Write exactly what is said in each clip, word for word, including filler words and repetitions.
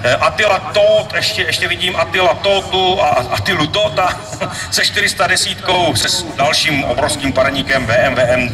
Attila Tot, ještě, ještě vidím Attila Totu a Attilu Tota se čtyři sta deset se s dalším obrovským parníkem B M W M.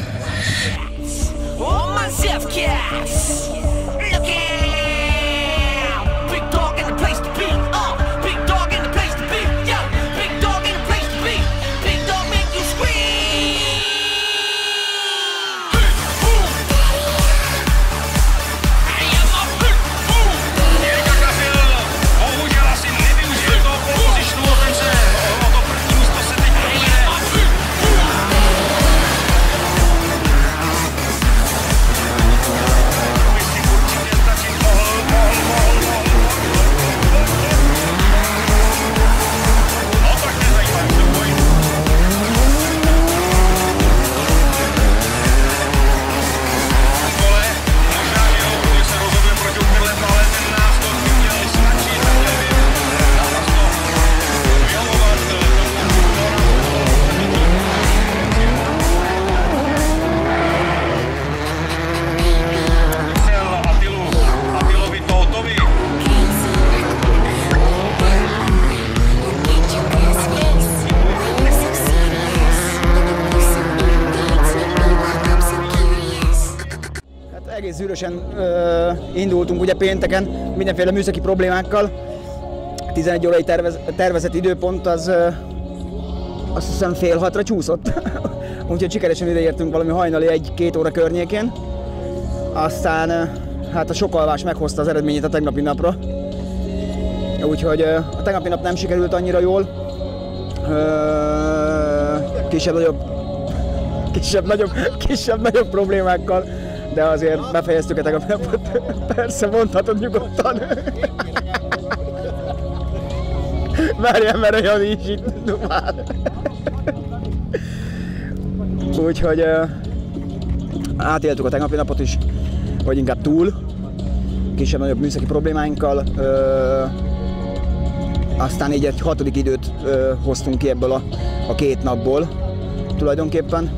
Egész zűrösen uh, indultunk ugye pénteken, mindenféle műszaki problémákkal. tizenegy órai tervez, tervezett időpont az uh, azt hiszem fél hatra csúszott. Úgyhogy sikeresen ideértünk valami hajnali egy-két óra környékén. Aztán uh, hát a sok alvás meghozta az eredményét a tegnapi napra. Úgyhogy uh, a tegnapi nap nem sikerült annyira jól. Uh, kisebb-nagyobb kisebb-nagyobb kisebb-nagyobb problémákkal. De azért befejeztük a tegnapi napot. Persze, mondhatod nyugodtan. Várjál, mert olyan is itt már. Úgyhogy uh, átéltük a tegnapi napot is, vagy inkább túl. Kisebb-nagyobb műszaki problémáinkkal. Uh, aztán így egy hatodik időt uh, hoztunk ki ebből a, a két napból tulajdonképpen.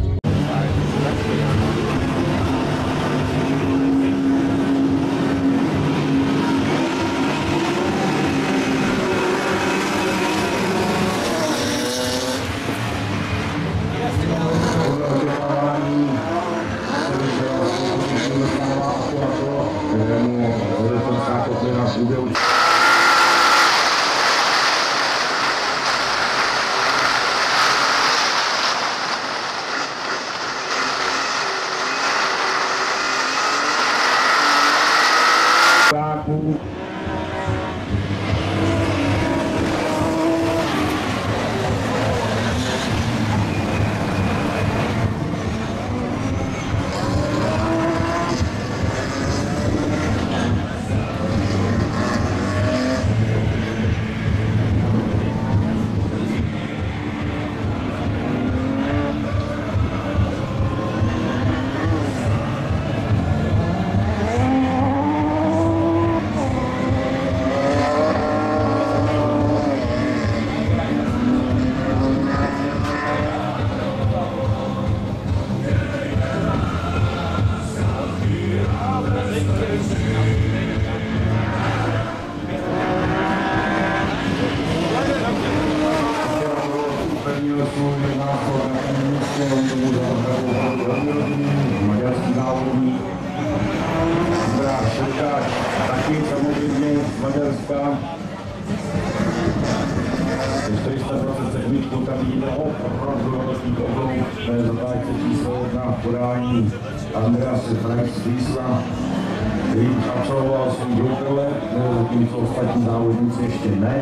Maďarský závodník Andreas Šešák, taky samozřejmě z Maďarska. čtyři sta dvacet sedm, tam jde opravdu velký oblouk, to je zatáčce číslo jedna v podání Andrease Friesla, který absolvoval svůj druhý let, zatímco ostatní závodníci ještě ne.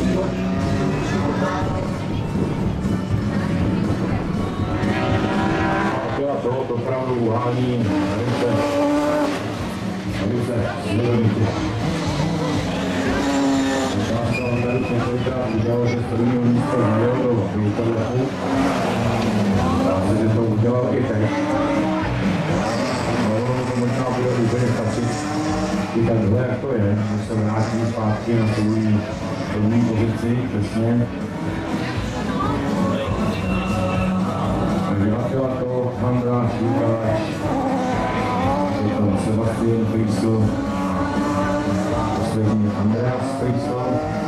Byla tohoto opravdu uhání velice, velice svědomitě. Já jsem tady několikrát udělal, že z prvního místa zajel do výkladlechu. Dá se, že to udělal i teď. No, to možná bude úplně stačit i takhle, jak to je, když se vrátí zpátky na svou první pozici, přesně. Vyhlatila to Andráš Lukáč, je tam Sebastian Friesl, poslední Andreas Friesl.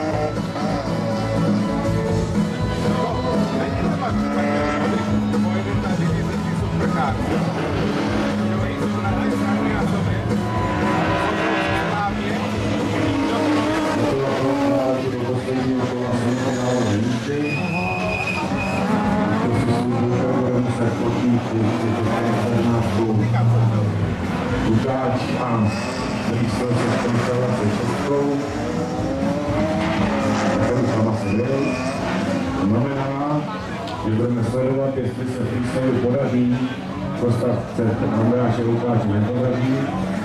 Lukáč a Friesl se spojila se Českou. Tady sama se jel. To znamená, že budeme sledovat, jestli se Frieslovi podaří dostat před Andráše Lukáče nepodaří.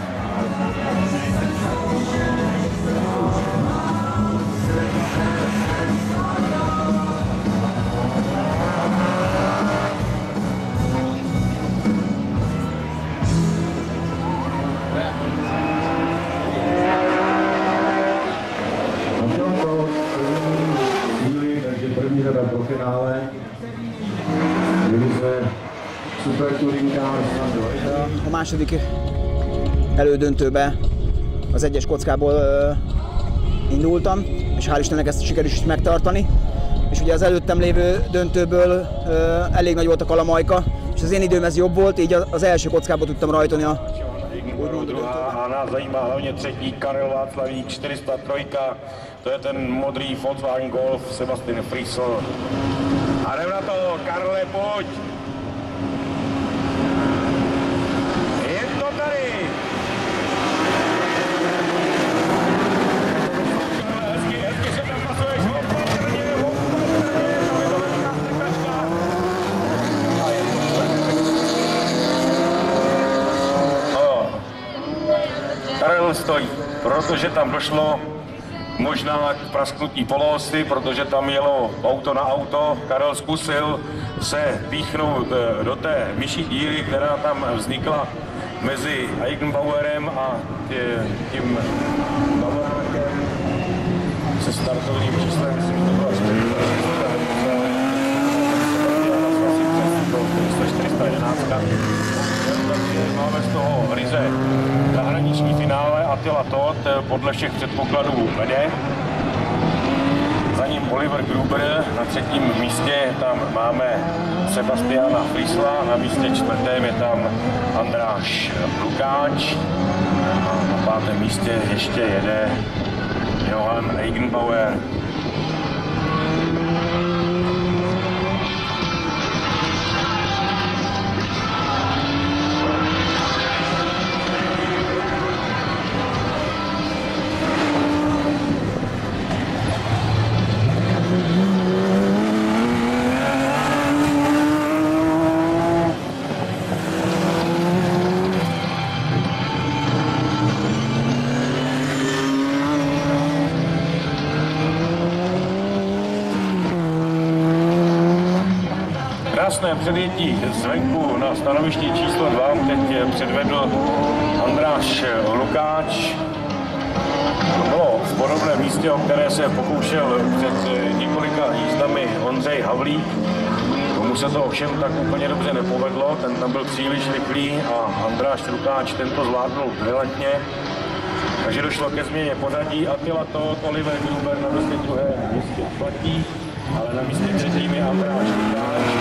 Pro finále divize Super Touring Cars. A második elődöntőbe az egyes kockából uh, indultam, és hál' Istennek ezt sikerült is megtartani. És ugye az előttem lévő döntőből uh, elég nagy volt a kalamajka, és az én időm ez jobb volt, így az első kockába tudtam rajtolni a A nás zajímá hlavně třetí Karel Václavík, čtyři sta tři, to je ten modrý Volkswagen Golf, Sebastian Friesl. A jdem na to, Karle, pojď! Je to tady! Karle, hezky, hezky se tam pasuješ, opatrně, opatrně, tam je to velká stekačka. A je to. Karel stojí, protože tam došlo možná k prasknutí polosy, protože tam jelo auto na auto. Karel zkusil se píchnout do té myší díry, která tam vznikla mezi Eigenbauerem a tím Bavorákem se startovým číslem, myslím, že to byla čtyři sta jedenáct. Máme z toho ryze zahraniční finále. Attila Todt podle všech předpokladů vede. Za ním Oliver Gruber, na třetím místě tam máme Sebastiana Friesla, na místě čtvrtém je tam Andráš Lukáč. Na pátém místě ještě jede Johan Eigenbauer. Krásné předjetí zvenku na stanovišti číslo dva teď předvedl Andráš Lukáč. Bylo v podobném místě, o které se pokoušel před několika jízdami Ondřej Havlík. Tomu se to ovšem tak úplně dobře nepovedlo, ten tam byl příliš rychlý a Andráš Lukáč tento zvládnul brilantně. Takže došlo ke změně pořadí. Attila Todt, Oliver Gruber na místě druhé místě platí, ale na místě třetím je Andráš Lukáč.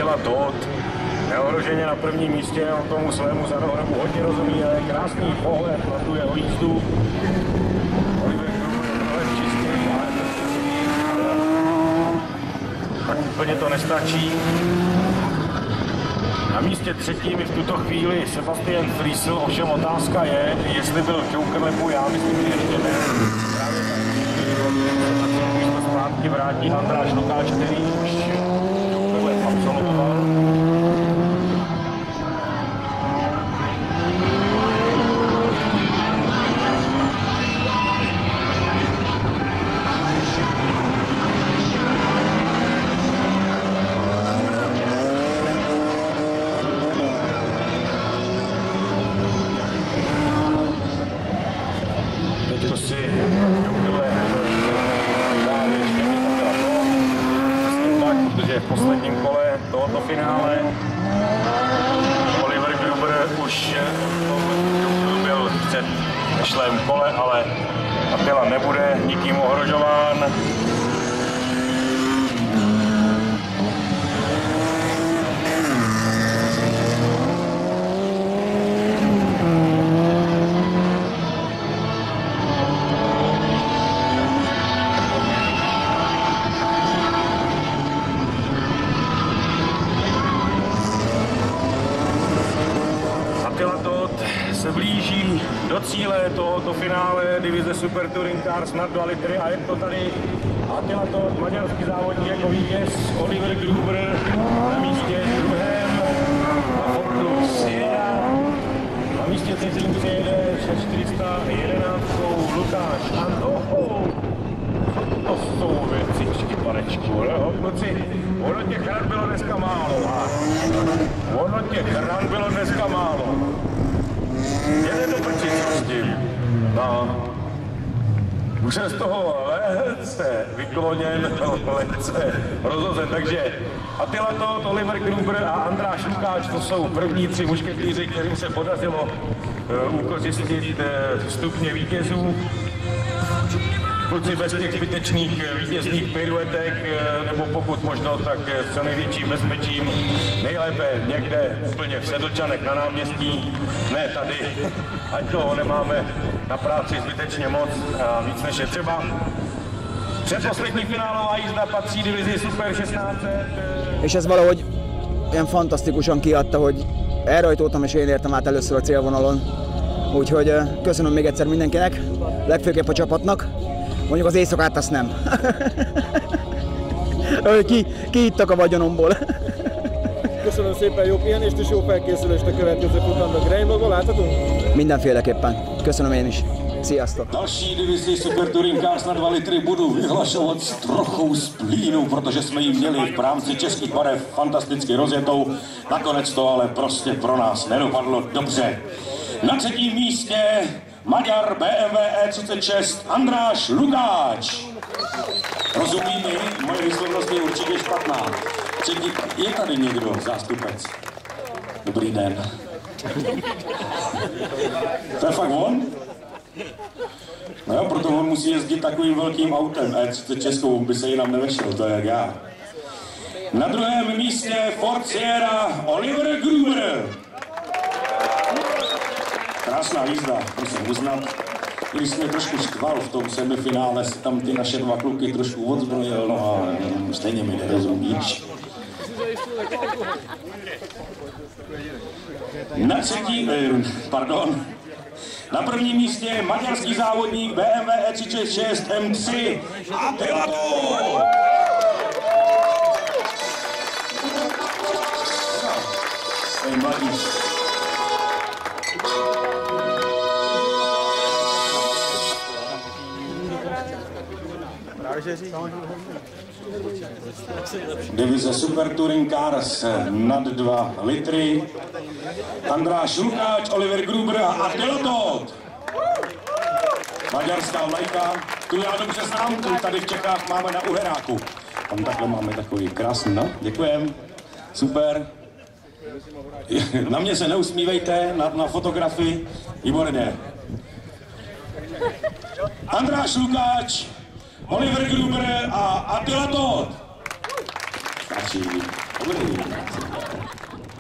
Attila Todt. Neohroženě na prvním místě, on tomu svému zadorobu hodně rozumí, ale krásný pohled na tu jeho jízdu. Oliver Gruber čistý, ale tak úplně to nestačí. Na místě třetím v tuto chvíli Sebastian Friesl, ovšem otázka je, jestli byl v Jokerlepu, já myslím, že ještě ne. Právě tak zpátky vrátí Andráš Lukáč, který už Jokerlep absolvoval. V posledním kole tohoto finále Oliver Gruber už byl v předešlém kole, ale Attila nebude nikým ohrožován. Attila Todt se blíží do cíle tohoto finále divize Super Touring Cars nad dva litry a je to tady Attila Todt, maďarský závodník jako vítěz, Oliver Gruber na místě druhém, na Fordu Sierra, na místě třetím přijede čtyři sta jedenáct Lukáš Antoch. To jsou věcičky, panečku, no, kluci, ono těch ran bylo dneska málo, a ono těch ran bylo dneska málo. Jede do prčí, co s tím? No, už jsem z toho lehce vykloněn, lehce rozhozen, takže Attila Todt, Oliver Gruber a Andráš Lukáč, to jsou první tři mušketýři, kterým se podařilo uh, ukořistit uh, stupně vítězů. Kluci bez těch zbytečných vítězných piruetek, nebo pokud možno, tak s co největším bezpečím, nejlépe někde úplně v Sedlčanech na náměstí, ne tady, ať toho nemáme na práci zbytečně moc a víc než je třeba. Předposlední finálová jízda patří divizi Super šestnáct set. És ez valahogy ilyen fantasztikusan kiadta, hogy elrajtoltam és én értem át először a célvonalon. Úgyhogy köszönöm még egyszer mindenkinek, legfőképp a csapatnak. Mondjuk az éjszakát azt nem. ki, kiittak a vagyonomból. Köszönöm szépen, jó pihenést és jó felkészülést a következő futamra. Greinblogban láthatunk? Mindenféleképpen. Köszönöm én is. Sziasztok! Další divizi Super Touring Cars na dva litry budu vyhlašovat s trochou splínu, protože jsme ji měli v rámci českých barev fantasticky rozjetou. Nakonec to ale prostě pro nás nedopadlo dobře. Na třetím místě Maďar bé em vé é třicet šest Andráš Lukáč. Rozumí mi, moje výslovnost je určitě špatná. Třetí, je tady někdo zástupec? Dobrý den. To je fakt on? No jo, proto on musí jezdit takovým velkým autem. é třicet šest by se jinam nevešel, to je jak já. Na druhém místě Ford Sierra Oliver Gruber. Krásná jízda, musím uznat. Když jsme trošku štval v tom semifinále, tam ty naše dva kluky trošku odzbrojil, no a stejně mi nerozumíš. Na třetí, eh, pardon, na prvním místě maďarský závodník bé em vé é třicet šest em tři Attila Todt. Ej, mladíš. Divize Super Touring Cars nad dva litry. Andráš Lukáč, Oliver Gruber a Attila Todt. Maďarská vlajka, tu já dobře znám, tu tady v Čechách máme na Uheráku. Tam takhle máme takový krásný, no, děkujem, super. Na mě se neusmívejte, na, na fotografii, výborně. Andráš Lukáč, Oliver Gruber a Attila Todt. Stačí. Dobrý.